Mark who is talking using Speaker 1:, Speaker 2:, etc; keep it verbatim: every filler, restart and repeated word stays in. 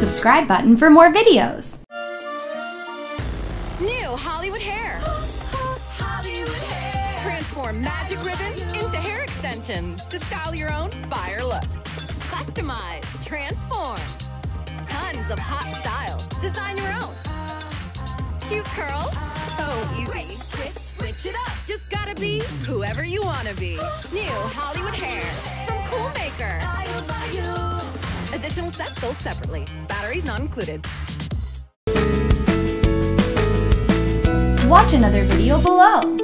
Speaker 1: subscribe button for more videos.
Speaker 2: New Hollywood hair. Hollywood hair. Transform magic ribbons into hair extensions to style your own fire looks. Customize, transform. Tons of hot styles. Design your own. Cute curls, so easy. Switch, switch, switch it up. Just gotta be whoever you wanna be. New Hollywood hair from Cool Maker. Additional sets sold separately. Batteries not included.
Speaker 1: Watch another video below.